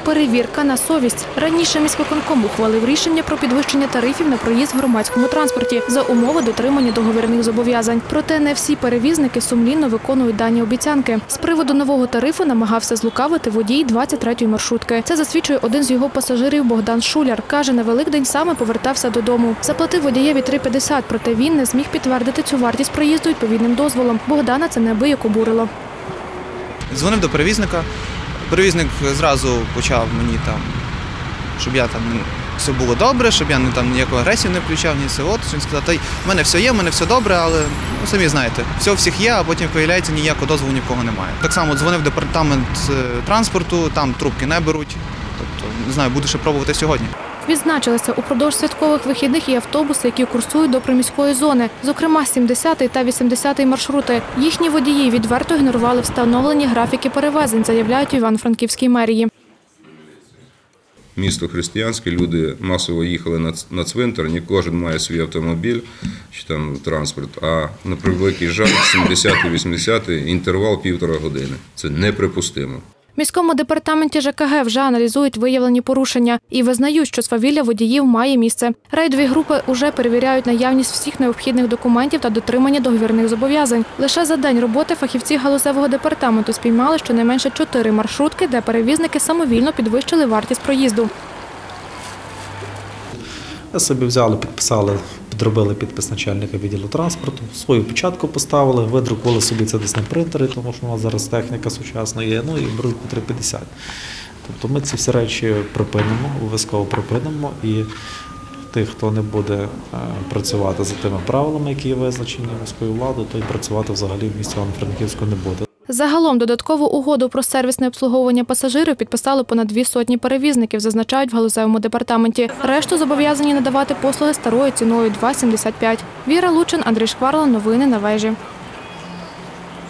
Перевірка на совість. Раніше міськвиконком ухвалив рішення про підвищення тарифів на проїзд в громадському транспорті за умови дотримання договірних зобов'язань. Проте не всі перевізники сумлінно виконують дані обіцянки. З приводу нового тарифу намагався злукавити водій 23-ї маршрутки. Це засвідчує один з його пасажирів Богдан Шуляр. Каже, на Великдень саме повертався додому. Заплатив водієві 3,50, проте він не зміг підтвердити цю вартість проїзду відповідним дозволом. Богдана це неабияк обурило. Дзвонив до перевізника. Перевізник зразу почав мені там, щоб я там все було добре, щоб я ніяку агресію не включав, ні все. От він сказав, та в мене все є, в мене все добре, але самі знаєте, все у всіх є, а потім виявляється, ніякого дозволу ні в кого немає. Так само дзвонив в департамент транспорту, там трубки не беруть. Тобто, не знаю, буду ще пробувати сьогодні. Відзначилися упродовж святкових вихідних і автобуси, які курсують до приміської зони, зокрема 70-й та 80-й маршрути. Їхні водії відверто ігнорували встановлені графіки перевезень, заявляють в Івано-Франківській мерії. Місто християнське, люди масово їхали на цвинтар, не кожен має свій автомобіль чи там транспорт, а на превеликий жаль 70-80-й інтервал 1,5 години. Це неприпустимо. В міському департаменті ЖКГ вже аналізують виявлені порушення і визнають, що свавілля водіїв має місце. Рейдові групи вже перевіряють наявність всіх необхідних документів та дотримання договірних зобов'язань. Лише за день роботи фахівці галузевого департаменту спіймали щонайменше 4 маршрутки, де перевізники самовільно підвищили вартість проїзду. Собі взяли, підписали, підробили підпис начальника відділу транспорту, свою печатку поставили, видрукували собі це десь на принтері, тому що у нас зараз техніка сучасна є, ну і беруть по 3,50. Тобто ми ці всі речі припинимо, обов'язково припинимо, і тих, хто не буде працювати за тими правилами, які є визначені міською владою, то й працювати взагалі в місті Івано-Франківську не буде. Загалом додаткову угоду про сервісне обслуговування пасажирів підписали понад 200 перевізників, зазначають в галузевому департаменті. Решту зобов'язані надавати послуги старою ціною – 2,75. Віра Лучин, Андрій Шкварла. Новини на вежі.